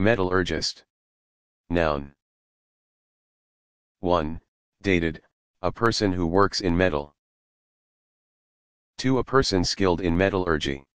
Metallurgist. Noun. 1. Dated, a person who works in metal. 2. A person skilled in metallurgy.